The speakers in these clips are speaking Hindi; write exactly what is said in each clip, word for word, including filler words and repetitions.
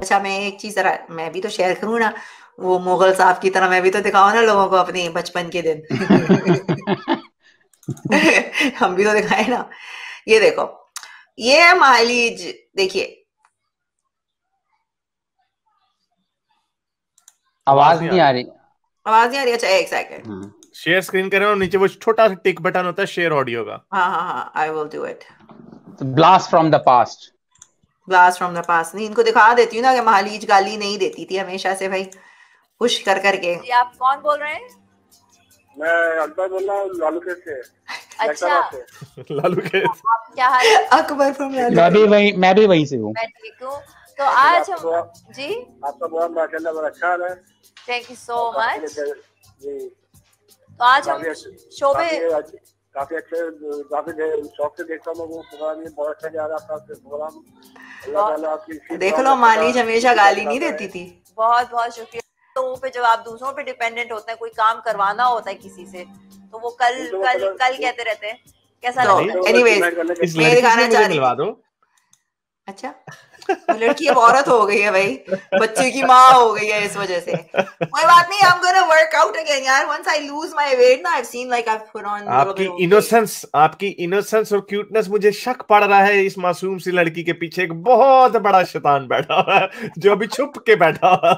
अच्छा मैं एक चीज जरा मैं भी तो शेयर करूँ ना, वो मुगल साहब की तरह मैं भी तो दिखाऊं ना लोगों को अपने बचपन के दिन। हम भी तो दिखाए ना। ये देखो, ये है माइलेज, देखिए आवाज नहीं आ रही। आवाज नहीं आ रही? अच्छा एक सेकंड, शेयर स्क्रीन करें और नीचे वो छोटा सा टिक बटन होता है शेयर ऑडियो का। हाँ हाँ हाँ, I will do it. Blast from the past, blast from the past. नहीं, इनको दिखा देती हूँ ना कि महालीज गाली नहीं देती थी हमेशा से भाई, पुश कर करके। जी आप कौन बोल रहे हैं? मैं अकबर बोल रहा हूँ लालू खेत से। अच्छा लालू खेत। आप क्या हाल है? अकबर फ्रॉम लालू। मैं भी वही मैं भी वहीं से हूँ। मैं ठीक हूँ। तो आज हम जी आपका बहुत माशाल्लाह बड़ा अच्छा है। Thank you so much. जी तो आज हम शोभे काफी अच्छे काफी शौक से देखता हूँ वो प्रोग्राम, ये बहुत अच्छा जा रहा है आपका प्रोग्राम। अल्लाह ताला आपकी देख लो मालीज हमेशा गाली नहीं देती थी। बहुत बहुत शुक्रिया। लोगों पे जब आप दूसरों पे डिपेंडेंट होते हैं, कोई काम करवाना होता है किसी से, तो वो कल कल कल कहते रहते हैं, कैसा लगता है? एनीवेज मैं दिखाना चाह रही हूँ। अच्छा वो लड़की अब औरत हो गई है भाई, बच्चे की माँ हो गई है इस वजह से। कोई बात नहीं, I'm gonna work out again यार, once I lose my weight ना, I've seen like I've put on आपकी इनोसेंस आपकी इनोसेंस और क्यूटनेस, मुझे शक पड़ रहा है इस मासूम सी लड़की के पीछे एक बहुत बड़ा शैतान बैठा हुआ है जो अभी छुप के बैठा हुआ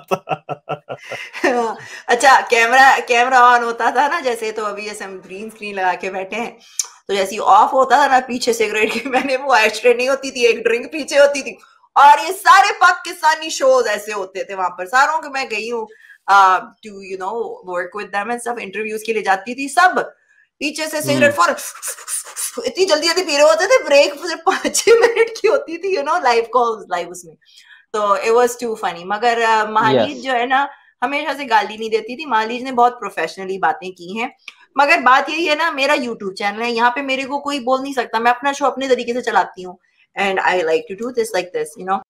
था। अच्छा कैमरा कैमरा ऑन होता था ना जैसे, तो अभी जैसे हम ग्रीन स्क्रीन लगा के बैठे हैं, तो जैसे ऑफ होता था ना पीछे सिगरेट की, मैंने वो एस्ट्रे नहीं होती थी, एक ड्रिंक पीछे होती थी, और ये सारे पाकिस्तानी शोज ऐसे होते थे वहां पर सारों के। मैं गई हूँ to you know work with them and सब, इंटरव्यूज के लिए जाती थी, सब पीछे से सिगरेट फॉर इतनी जल्दी जल्दी पी रहे होते थे, ब्रेक सिर्फ पांच छह मिनट की होती थी, you know live calls live उसमें, तो इट वाज टू फनी। मगर महालीज yes. जो है ना हमेशा से गाली नहीं देती थी, महालीज ने बहुत प्रोफेशनली बातें की हैं। मगर बात यही है ना, मेरा यूट्यूब चैनल है, यहाँ पे मेरे को कोई बोल नहीं सकता, मैं अपना शो अपने तरीके से चलाती हूँ, and I like to do this like this, you no.